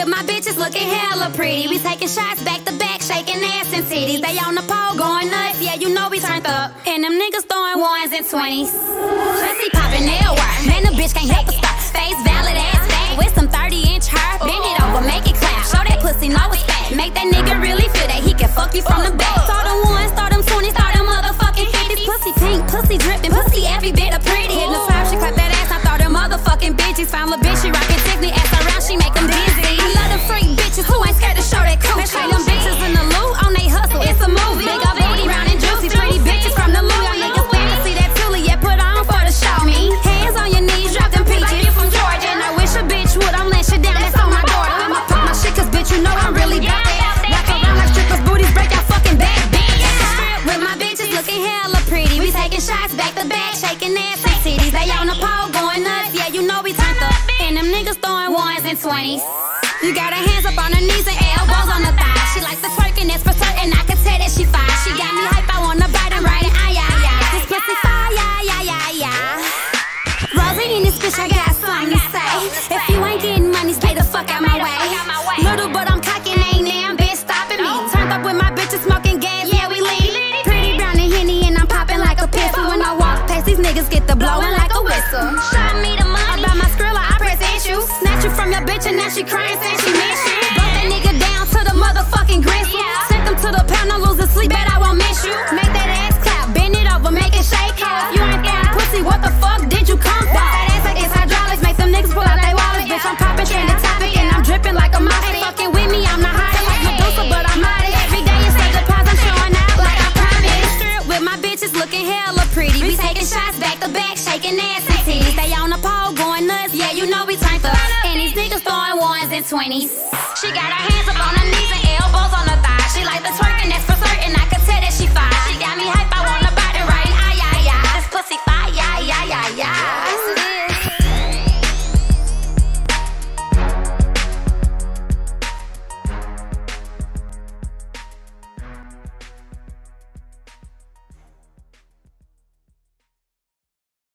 with my bitches looking hella pretty. We taking shots back to back, shaking ass and titties. They on the pole going nuts, yeah, you know we turned up. And them niggas throwing ones and 20s. Pussy poppin' everywhere, man, the bitch can't help but stop. Face valid ass fat with some 30-inch hair. Bend it over, make it clap. Show that pussy know it's fat. Make that nigga really feel that he can fuck you from the back. Throw them ones, throw them 20s, throw them motherfucking 50s. Pussy pink, pussy drippin', pussy every bit of pretty. Hitting the slap, she clap that ass, I throw them motherfucking bitches. Found a bitch, she rockin' Tiffany, ass around, she make them dizzy. I love them freak bitches who ain't scared to show that coochie. Pay them bitches in the loot, on they hustle, it's a movie. Big old booty, round and juicy, pretty bitches from the loot. Y'all niggas fancy that Tully, yeah, put on for the show me. Hands on your knees, drop them peaches. Like you from Georgia, and I wish a bitch would, I'm let you down, that's on my daughter. I'ma pop my shit, cause bitch, you know I'm really about that. Rock around like strippers, booties, break your fucking back, bitch. Strip with my bitches looking hella pretty. We taking shots back to back, shaking ass and titties. They on the pole going nuts, yeah, you know we turned up. And them niggas throwing ones and 20s. You got her hands up on her knees and elbows on the thighs. She likes the twerking, that's for certain, I can tell that she fine. She got me hype, I wanna bite and ride it, this pussy fire, Rosie in this bitch, I got something to say. If you ain't getting money, stay the fuck out my way. Little but I'm cocky, ain't damn bitch stopping me. Turned up with my bitches smoking gas, yeah we lean. Pretty brown and Henny and I'm popping like a pistol. When I walk past these niggas, get the blowing like a whistle. Show me the money, I buy my Skrilla, I present you. Snatch you from your bitch and now she crying saying she miss you. Brought that nigga down to the motherfucking gristle. Sent them to the pound, no losing sleep, bet I won't miss you. Make that ass clap, bend it over, make it shake. You ain't throwing pussy, what the fuck did you come for? That ass like it's hydraulics, make them niggas pull out they wallets. Bitch, I'm popping trending topic and I'm dripping like a mouse. Ain't fucking with me, I'm not hiding like Medusa, but I'm modest. Every day it's such a pause, I'm showing out like I promised. Strip with my bitches looking hella pretty. We taking shots back to back, shaking ass and titties. They on the pole going nuts, yeah, you know we turned up. And these niggas throwing ones and 20s. She got her hands up on her knees and elbows on her thighs. She like the twerking, that's for certain.